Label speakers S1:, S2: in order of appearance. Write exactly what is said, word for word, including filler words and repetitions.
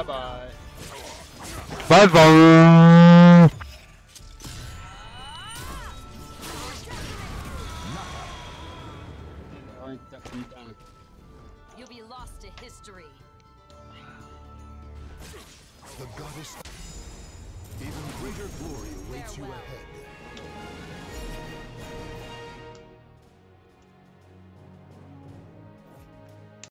S1: bye.
S2: Bye bye.
S3: You'll be lost to history.
S4: The goddess. Even greater glory awaits you ahead.